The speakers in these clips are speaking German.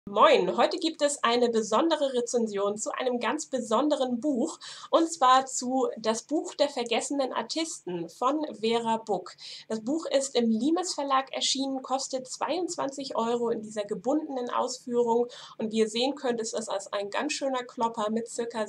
Moin, heute gibt es eine besondere Rezension zu einem ganz besonderen Buch, und zwar zu Das Buch der vergessenen Artisten von Vera Buck. Das Buch ist im Limes Verlag erschienen, kostet 22 € in dieser gebundenen Ausführung, und wie ihr sehen könnt, ist es als ein ganz schöner Klopper mit ca.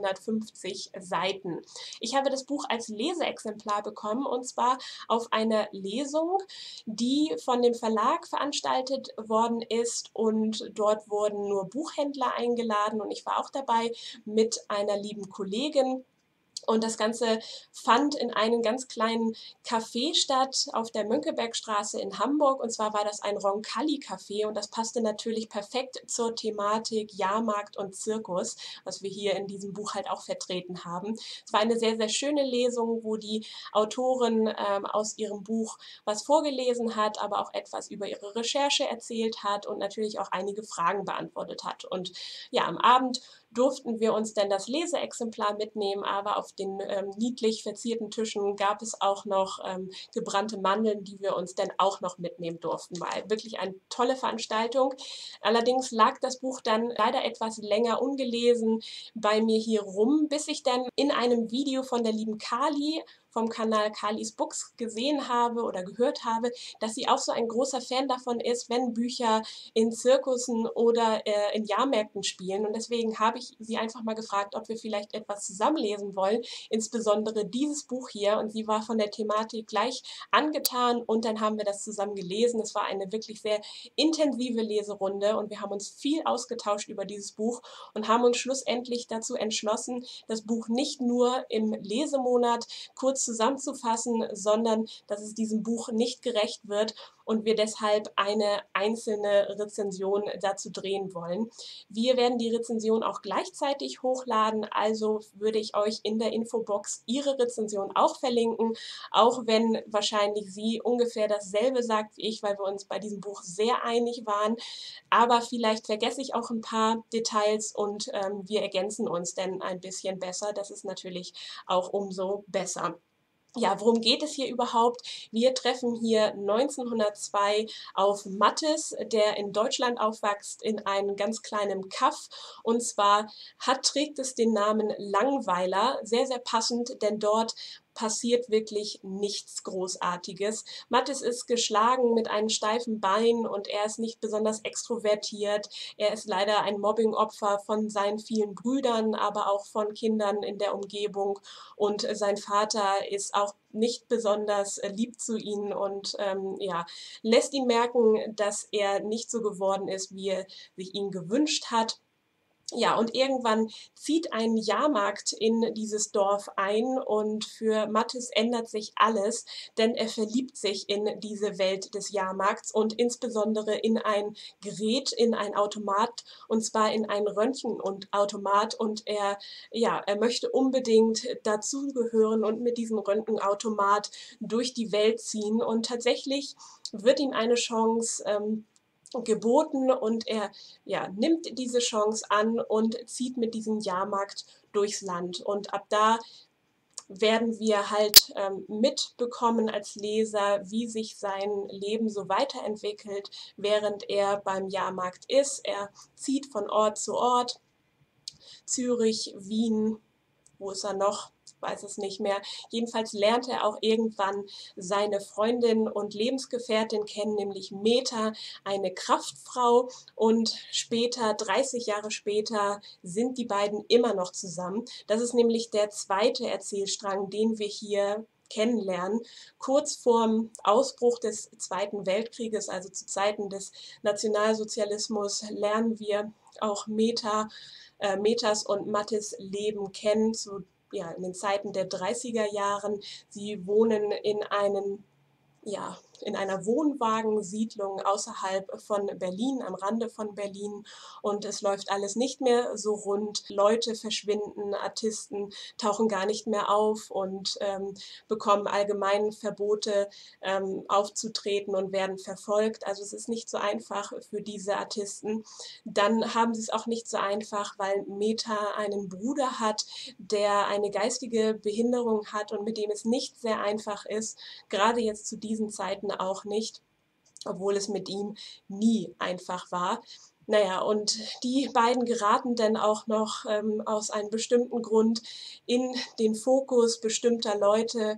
750 Seiten. Ich habe das Buch als Leseexemplar bekommen, und zwar auf einer Lesung, die von dem Verlag veranstaltet worden ist, und dort wurden nur Buchhändler eingeladen und ich war auch dabei mit einer lieben Kollegin. Und das Ganze fand in einem ganz kleinen Café statt auf der Mönckebergstraße in Hamburg. Und zwar war das ein Roncalli-Café, und das passte natürlich perfekt zur Thematik Jahrmarkt und Zirkus, was wir hier in diesem Buch halt auch vertreten haben. Es war eine sehr, sehr schöne Lesung, wo die Autorin aus ihrem Buch was vorgelesen hat, aber auch etwas über ihre Recherche erzählt hat und natürlich auch einige Fragen beantwortet hat. Und ja, am Abend durften wir uns dann das Leseexemplar mitnehmen, aber auf den niedlich verzierten Tischen gab es auch noch gebrannte Mandeln, die wir uns dann auch noch mitnehmen durften. War wirklich eine tolle Veranstaltung. Allerdings lag das Buch dann leider etwas länger ungelesen bei mir hier rum, bis ich dann in einem Video von der lieben Kali vom Kanal Kalis Books gesehen habe oder gehört habe, dass sie auch so ein großer Fan davon ist, wenn Bücher in Zirkussen oder in Jahrmärkten spielen. Und deswegen habe ich sie einfach mal gefragt, ob wir vielleicht etwas zusammenlesen wollen, insbesondere dieses Buch hier. Und sie war von der Thematik gleich angetan, und dann haben wir das zusammen gelesen. Es war eine wirklich sehr intensive Leserunde, und wir haben uns viel ausgetauscht über dieses Buch und haben uns schlussendlich dazu entschlossen, das Buch nicht nur im Lesemonat kurz zusammenzufassen, sondern dass es diesem Buch nicht gerecht wird und wir deshalb eine einzelne Rezension dazu drehen wollen. Wir werden die Rezension auch gleichzeitig hochladen, also würde ich euch in der Infobox ihre Rezension auch verlinken, auch wenn wahrscheinlich sie ungefähr dasselbe sagt wie ich, weil wir uns bei diesem Buch sehr einig waren. Aber vielleicht vergesse ich auch ein paar Details, und wir ergänzen uns dann ein bisschen besser. Das ist natürlich auch umso besser. Ja, worum geht es hier überhaupt? Wir treffen hier 1902 auf Mathis, der in Deutschland aufwächst, in einem ganz kleinen Kaff. Und zwar trägt es den Namen Langweiler, sehr, sehr passend, denn dort passiert wirklich nichts Großartiges. Mathis ist geschlagen mit einem steifen Bein, und er ist nicht besonders extrovertiert. Er ist leider ein Mobbingopfer von seinen vielen Brüdern, aber auch von Kindern in der Umgebung, und sein Vater ist auch nicht besonders lieb zu ihm und ja, lässt ihn merken, dass er nicht so geworden ist, wie er sich ihn gewünscht hat. Ja, und irgendwann zieht ein Jahrmarkt in dieses Dorf ein, und für Mathis ändert sich alles, denn er verliebt sich in diese Welt des Jahrmarkts und insbesondere in ein Gerät, in ein Automat, und zwar in ein Röntgenautomat, und er möchte unbedingt dazugehören und mit diesem Röntgenautomat durch die Welt ziehen, und tatsächlich wird ihm eine Chance geboten, und er nimmt diese Chance an und zieht mit diesem Jahrmarkt durchs Land. Und ab da werden wir halt mitbekommen als Leser, wie sich sein Leben so weiterentwickelt, während er beim Jahrmarkt ist. Er zieht von Ort zu Ort, Zürich, Wien, wo ist er noch? Ich weiß es nicht mehr. Jedenfalls lernt er auch irgendwann seine Freundin und Lebensgefährtin kennen, nämlich Meta, eine Kraftfrau. Und später, 30 Jahre später, sind die beiden immer noch zusammen. Das ist nämlich der zweite Erzählstrang, den wir hier kennenlernen. Kurz vorm Ausbruch des Zweiten Weltkrieges, also zu Zeiten des Nationalsozialismus, lernen wir auch Metas und Mathis Leben kennen, in den Zeiten der 30er Jahren. Sie wohnen in einer Wohnwagensiedlung außerhalb von Berlin, am Rande von Berlin, und es läuft alles nicht mehr so rund. Leute verschwinden, Artisten tauchen gar nicht mehr auf und bekommen allgemein Verbote aufzutreten und werden verfolgt. Also es ist nicht so einfach für diese Artisten. Dann haben sie es auch nicht so einfach, weil Meta einen Bruder hat, der eine geistige Behinderung hat und mit dem es nicht sehr einfach ist, gerade jetzt zu diesen Zeiten auch nicht, obwohl es mit ihm nie einfach war. Naja, und die beiden geraten dann auch noch, aus einem bestimmten Grund in den Fokus bestimmter Leute,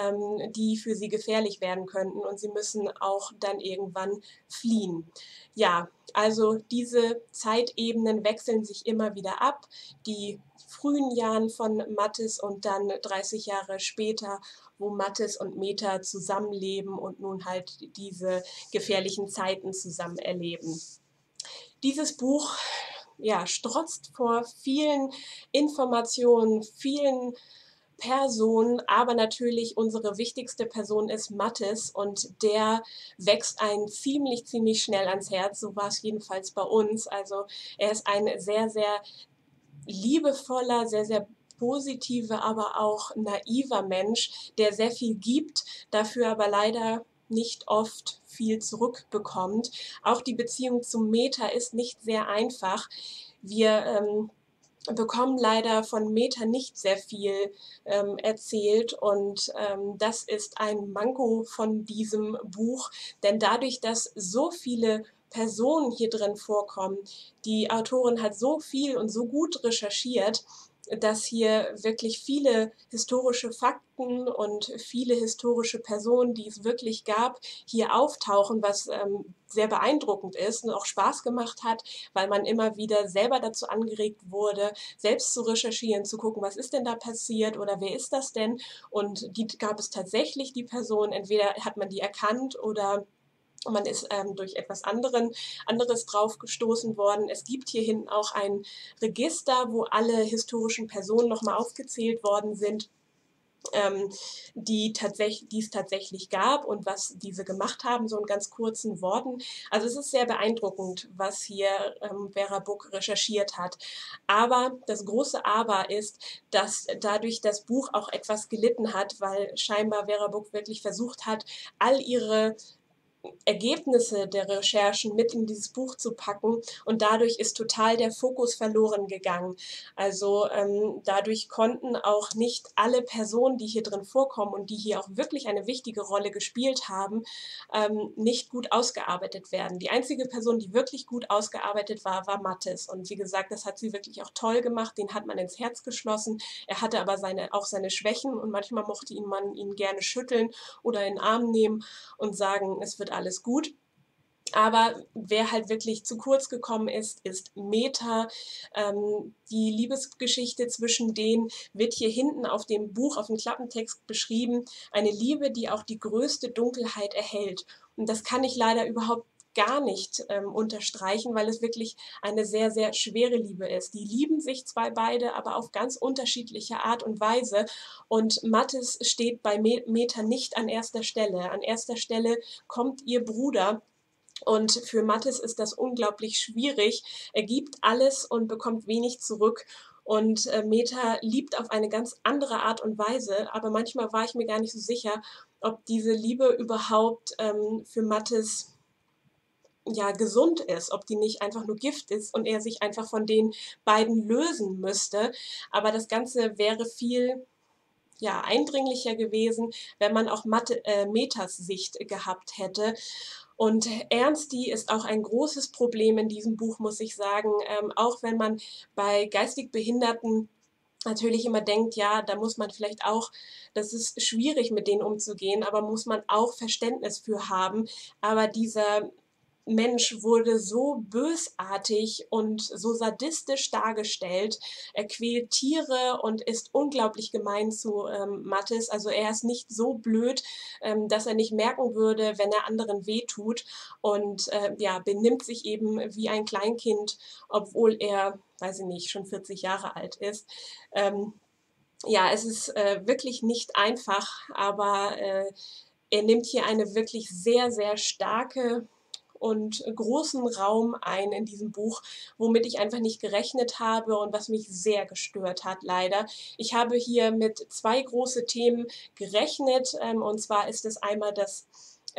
die für sie gefährlich werden könnten, und sie müssen auch dann irgendwann fliehen. Ja, also diese Zeitebenen wechseln sich immer wieder ab. Die frühen Jahren von Mattis und dann 30 Jahre später, wo Mattis und Meta zusammenleben und nun halt diese gefährlichen Zeiten zusammen erleben. Dieses Buch, ja, strotzt vor vielen Informationen, vielen Personen, aber natürlich unsere wichtigste Person ist Mattis, und der wächst einen ziemlich schnell ans Herz. So war es jedenfalls bei uns. Also er ist ein sehr liebevoller, sehr positiver, aber auch naiver Mensch, der sehr viel gibt, dafür aber leider nicht oft viel zurückbekommt. Auch die Beziehung zum Meta ist nicht sehr einfach. Wir bekommen leider von Meta nicht sehr viel erzählt, und das ist ein Manko von diesem Buch, denn dadurch, dass so viele Personen hier drin vorkommen, die Autorin hat so viel und so gut recherchiert, dass hier wirklich viele historische Fakten und viele historische Personen, die es wirklich gab, hier auftauchen, was sehr beeindruckend ist und auch Spaß gemacht hat, weil man immer wieder selber dazu angeregt wurde, selbst zu recherchieren, zu gucken, was ist denn da passiert oder wer ist das denn? Und die gab es tatsächlich, die Person. Entweder hat man die erkannt oder man ist durch etwas anderes drauf gestoßen worden. Es gibt hier hinten auch ein Register, wo alle historischen Personen nochmal aufgezählt worden sind, ähm, die es tatsächlich gab und was diese gemacht haben, so in ganz kurzen Worten. Also es ist sehr beeindruckend, was hier Vera Buck recherchiert hat. Aber das große Aber ist, dass dadurch das Buch auch etwas gelitten hat, weil scheinbar Vera Buck wirklich versucht hat, all ihre Ergebnisse der Recherchen mit in dieses Buch zu packen, und dadurch ist total der Fokus verloren gegangen. Also dadurch konnten auch nicht alle Personen, die hier drin vorkommen und die hier auch wirklich eine wichtige Rolle gespielt haben, nicht gut ausgearbeitet werden. Die einzige Person, die wirklich gut ausgearbeitet war, war Mattis, und wie gesagt, das hat sie wirklich auch toll gemacht, den hat man ins Herz geschlossen. Er hatte aber auch seine Schwächen, und manchmal mochte man ihn gerne schütteln oder in den Arm nehmen und sagen, es wird alles gut. Aber wer halt wirklich zu kurz gekommen ist, ist Meta. Die Liebesgeschichte zwischen denen wird hier hinten auf dem Buch, auf dem Klappentext beschrieben. Eine Liebe, die auch die größte Dunkelheit erhält. Und das kann ich leider überhaupt gar nicht unterstreichen, weil es wirklich eine sehr schwere Liebe ist. Die lieben sich zwar beide, aber auf ganz unterschiedliche Art und Weise. Und Mattis steht bei Meta nicht an erster Stelle. An erster Stelle kommt ihr Bruder. Und für Mattis ist das unglaublich schwierig. Er gibt alles und bekommt wenig zurück. Und Meta liebt auf eine ganz andere Art und Weise. Aber manchmal war ich mir gar nicht so sicher, ob diese Liebe überhaupt für Mattis ja gesund ist, ob die nicht einfach nur Gift ist und er sich einfach von den beiden lösen müsste. Aber das Ganze wäre viel ja, eindringlicher gewesen, wenn man auch Metas Sicht gehabt hätte. Und Ernsti ist auch ein großes Problem in diesem Buch, muss ich sagen. Auch wenn man bei geistig Behinderten natürlich immer denkt, ja, da muss man vielleicht auch, das ist schwierig mit denen umzugehen, aber muss man auch Verständnis für haben. Aber dieser Mensch wurde so bösartig und so sadistisch dargestellt. Er quält Tiere und ist unglaublich gemein zu Mattis. Also er ist nicht so blöd, dass er nicht merken würde, wenn er anderen wehtut, und ja, benimmt sich eben wie ein Kleinkind, obwohl er, weiß ich nicht, schon 40 Jahre alt ist. Ähm, ja, es ist wirklich nicht einfach, aber er nimmt hier eine wirklich sehr starke und großen Raum ein in diesem Buch, womit ich einfach nicht gerechnet habe und was mich sehr gestört hat, leider. Ich habe hier mit zwei große Themen gerechnet, und zwar ist es einmal das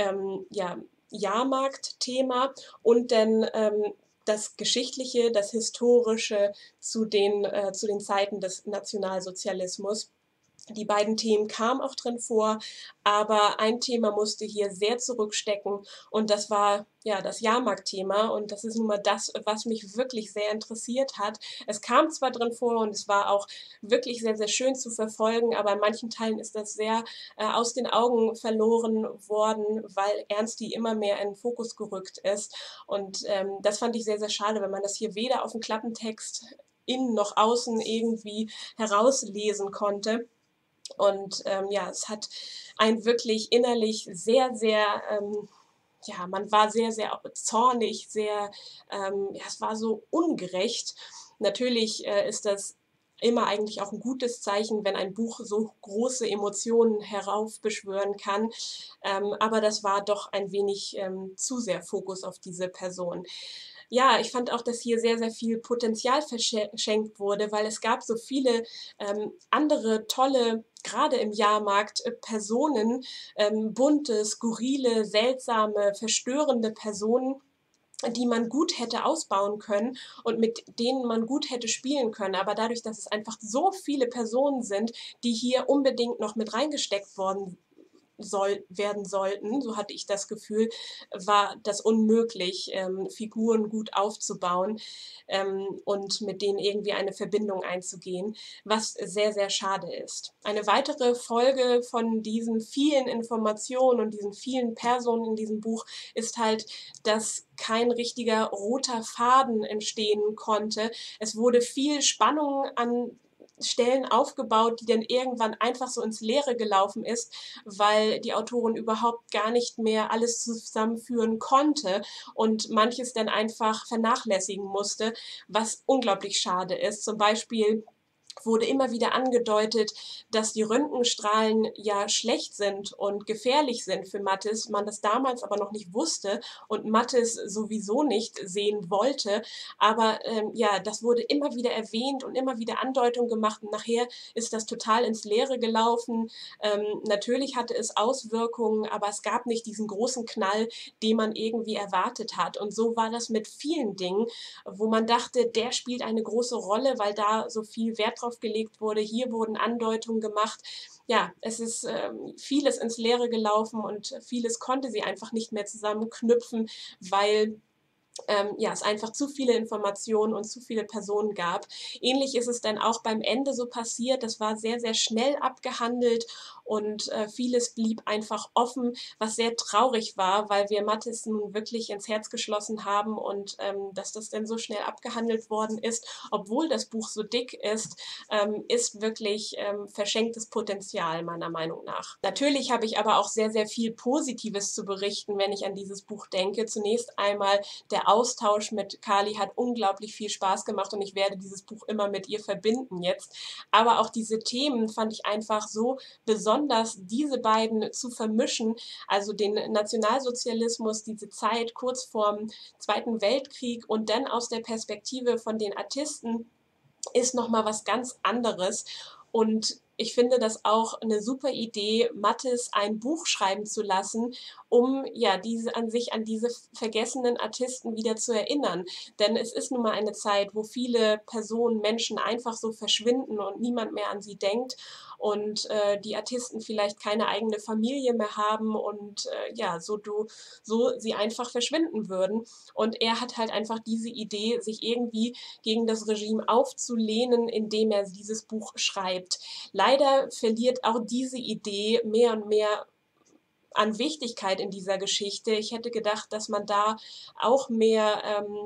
ja, Jahrmarktthema und dann das Geschichtliche, das Historische zu den Zeiten des Nationalsozialismus. Die beiden Themen kamen auch drin vor, aber ein Thema musste hier sehr zurückstecken und das war, ja, das Jahrmarktthema und das ist nun mal das, was mich wirklich sehr interessiert hat. Es kam zwar drin vor und es war auch wirklich sehr, sehr schön zu verfolgen, aber in manchen Teilen ist das sehr, aus den Augen verloren worden, weil Ernsti immer mehr in 'n Fokus gerückt ist und, das fand ich sehr, sehr schade, wenn man das hier weder aufm Klappentext innen noch außen irgendwie herauslesen konnte. Und ja, es hat einen wirklich innerlich sehr, sehr, ja, man war sehr, sehr zornig, sehr, ja, es war so ungerecht. Natürlich ist das immer eigentlich auch ein gutes Zeichen, wenn ein Buch so große Emotionen heraufbeschwören kann. Aber das war doch ein wenig zu sehr Fokus auf diese Person. Ja, ich fand auch, dass hier sehr, sehr viel Potenzial verschenkt wurde, weil es gab so viele andere tolle, gerade im Jahrmarkt, Personen, bunte, skurrile, seltsame, verstörende Personen, die man gut hätte ausbauen können und mit denen man gut hätte spielen können. Aber dadurch, dass es einfach so viele Personen sind, die hier unbedingt noch mit reingesteckt worden werden sollten, so hatte ich das Gefühl, war das unmöglich, Figuren gut aufzubauen und mit denen irgendwie eine Verbindung einzugehen, was sehr, sehr schade ist. Eine weitere Folge von diesen vielen Informationen und diesen vielen Personen in diesem Buch ist halt, dass kein richtiger roter Faden entstehen konnte. Es wurde viel Spannung an Stellen aufgebaut, die dann irgendwann einfach so ins Leere gelaufen ist, weil die Autorin überhaupt gar nicht mehr alles zusammenführen konnte und manches dann einfach vernachlässigen musste, was unglaublich schade ist. Zum Beispiel wurde immer wieder angedeutet, dass die Röntgenstrahlen ja schlecht sind und gefährlich sind für Mattis, man das damals aber noch nicht wusste und Mattis sowieso nicht sehen wollte. Aber ja, das wurde immer wieder erwähnt und immer wieder Andeutungen gemacht und nachher ist das total ins Leere gelaufen. Natürlich hatte es Auswirkungen, aber es gab nicht diesen großen Knall, den man irgendwie erwartet hat. Und so war das mit vielen Dingen, wo man dachte, der spielt eine große Rolle, weil da so viel Wert drauf gelegt wurde. Hier wurden Andeutungen gemacht. Ja, es ist vieles ins Leere gelaufen und vieles konnte sie einfach nicht mehr zusammenknüpfen, weil ja, es einfach zu viele Informationen und zu viele Personen gab. Ähnlich ist es dann auch beim Ende so passiert. Das war sehr, sehr schnell abgehandelt und vieles blieb einfach offen, was sehr traurig war, weil wir Mattis nun wirklich ins Herz geschlossen haben und dass das dann so schnell abgehandelt worden ist, obwohl das Buch so dick ist wirklich verschenktes Potenzial meiner Meinung nach. Natürlich habe ich aber auch sehr, sehr viel Positives zu berichten, wenn ich an dieses Buch denke. Zunächst einmal der Austausch mit Kali hat unglaublich viel Spaß gemacht und ich werde dieses Buch immer mit ihr verbinden jetzt. Aber auch diese Themen fand ich einfach so besonders, diese beiden zu vermischen, also den Nationalsozialismus, diese Zeit kurz vorm Zweiten Weltkrieg und dann aus der Perspektive von den Artisten ist noch mal was ganz anderes. Und ich finde das auch eine super Idee, Mattis ein Buch schreiben zu lassen, um ja an diese vergessenen Artisten wieder zu erinnern. Denn es ist nun mal eine Zeit, wo viele Personen, Menschen einfach so verschwinden und niemand mehr an sie denkt und die Artisten vielleicht keine eigene Familie mehr haben und ja, so sie einfach verschwinden würden. Und er hat halt einfach diese Idee, sich irgendwie gegen das Regime aufzulehnen, indem er dieses Buch schreibt. Leider verliert auch diese Idee mehr und mehr an Wichtigkeit in dieser Geschichte. Ich hätte gedacht, dass man da auch mehr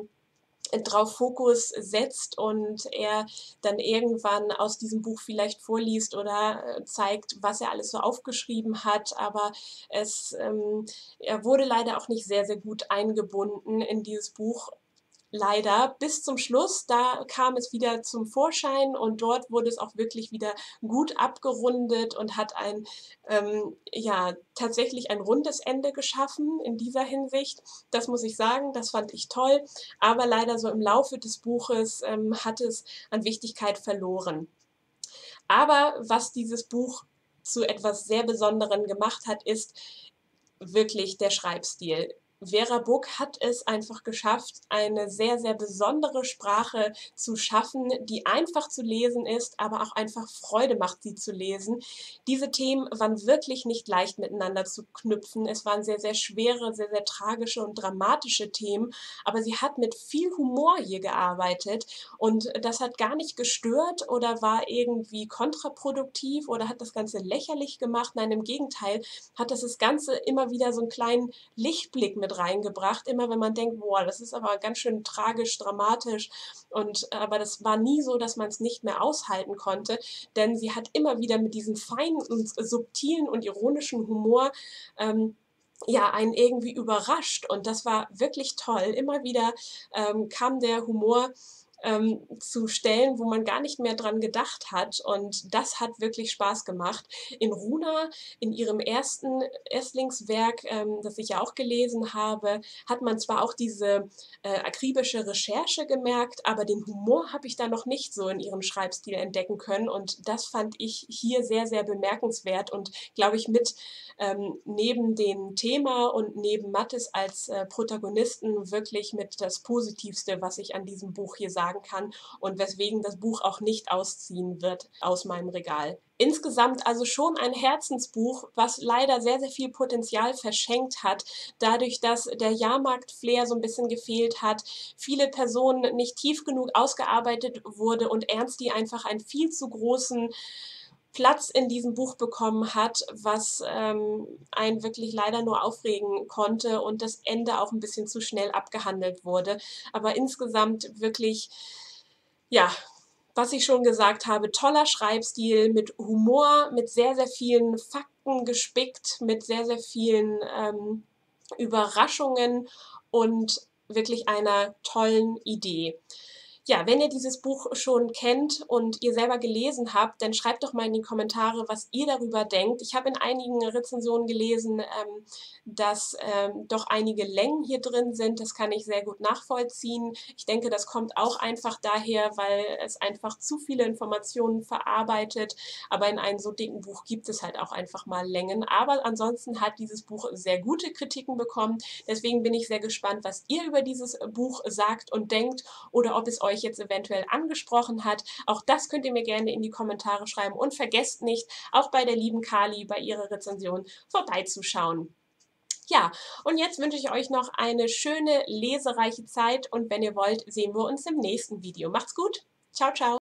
drauf Fokus setzt und er dann irgendwann aus diesem Buch vielleicht vorliest oder zeigt, was er alles so aufgeschrieben hat. Aber er wurde leider auch nicht sehr, sehr gut eingebunden in dieses Buch. Leider bis zum Schluss, da kam es wieder zum Vorschein und dort wurde es auch wirklich wieder gut abgerundet und hat ja, tatsächlich ein rundes Ende geschaffen in dieser Hinsicht. Das muss ich sagen, das fand ich toll, aber leider so im Laufe des Buches hat es an Wichtigkeit verloren. Aber was dieses Buch zu etwas sehr Besonderem gemacht hat, ist wirklich der Schreibstil. Vera Buck hat es einfach geschafft, eine sehr, sehr besondere Sprache zu schaffen, die einfach zu lesen ist, aber auch einfach Freude macht, sie zu lesen. Diese Themen waren wirklich nicht leicht miteinander zu knüpfen. Es waren sehr, sehr schwere, sehr, sehr tragische und dramatische Themen, aber sie hat mit viel Humor hier gearbeitet und das hat gar nicht gestört oder war irgendwie kontraproduktiv oder hat das Ganze lächerlich gemacht. Nein, im Gegenteil, hat das Ganze immer wieder so einen kleinen Lichtblick mit reingebracht, immer wenn man denkt, boah, das ist aber ganz schön tragisch, dramatisch und aber das war nie so, dass man es nicht mehr aushalten konnte, denn sie hat immer wieder mit diesem feinen und subtilen und ironischen Humor ja, einen irgendwie überrascht und das war wirklich toll. Immer wieder kam der Humor zu Stellen, wo man gar nicht mehr dran gedacht hat und das hat wirklich Spaß gemacht. In Runa, in ihrem Erstlingswerk, das ich ja auch gelesen habe, hat man zwar auch diese akribische Recherche gemerkt, aber den Humor habe ich da noch nicht so in ihrem Schreibstil entdecken können und das fand ich hier sehr, sehr bemerkenswert und glaube ich mit neben dem Thema und neben Mathis als Protagonisten wirklich mit das Positivste, was ich an diesem Buch hier sagen kann und weswegen das Buch auch nicht ausziehen wird aus meinem Regal. Insgesamt also schon ein Herzensbuch, was leider sehr, sehr viel Potenzial verschenkt hat, dadurch, dass der Jahrmarkt-Flair so ein bisschen gefehlt hat, viele Personen nicht tief genug ausgearbeitet wurde und Ernst die einfach einen viel zu großen Platz in diesem Buch bekommen hat, was einen wirklich leider nur aufregen konnte und das Ende auch ein bisschen zu schnell abgehandelt wurde. Aber insgesamt wirklich, ja, was ich schon gesagt habe, toller Schreibstil mit Humor, mit sehr, sehr vielen Fakten gespickt, mit sehr, sehr vielen Überraschungen und wirklich einer tollen Idee. Ja, wenn ihr dieses Buch schon kennt und ihr selber gelesen habt, dann schreibt doch mal in die Kommentare, was ihr darüber denkt. Ich habe in einigen Rezensionen gelesen, dass doch einige Längen hier drin sind. Das kann ich sehr gut nachvollziehen. Ich denke, das kommt auch einfach daher, weil es einfach zu viele Informationen verarbeitet. Aber in einem so dicken Buch gibt es halt auch einfach mal Längen. Aber ansonsten hat dieses Buch sehr gute Kritiken bekommen. Deswegen bin ich sehr gespannt, was ihr über dieses Buch sagt und denkt oder ob es euch jetzt eventuell angesprochen hat. Auch das könnt ihr mir gerne in die Kommentare schreiben und vergesst nicht, auch bei der lieben Kali bei ihrer Rezension vorbeizuschauen. Ja, und jetzt wünsche ich euch noch eine schöne, lesereiche Zeit und wenn ihr wollt, sehen wir uns im nächsten Video. Macht's gut. Ciao, ciao.